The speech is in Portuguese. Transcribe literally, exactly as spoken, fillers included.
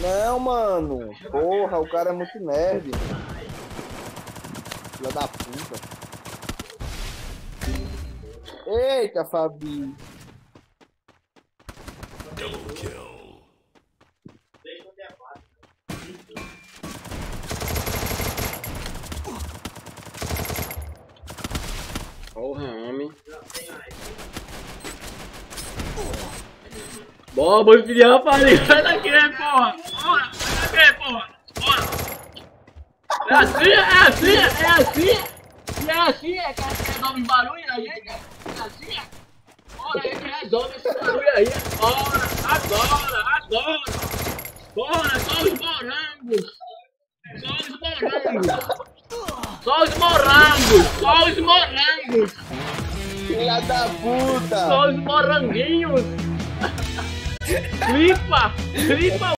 Não, mano. Porra, o cara é muito nerd. Filha da puta. Eita, Fabi. Double kill. Porra, homem. Boa, boi filhão, rapaz. Sai daqui, porra. Porra, sai daqui, porra. Porra. É assim, é assim, é assim. E é assim, é que resolve barulho na gente. É assim, é. Bora aí que resolve esse barulho aí. Bora, agora, agora. Bora, só os morangos. Só os morangos. Só os morangos. Só os morangos. Filha da puta. Só os moranguinhos. Clipa, clipa.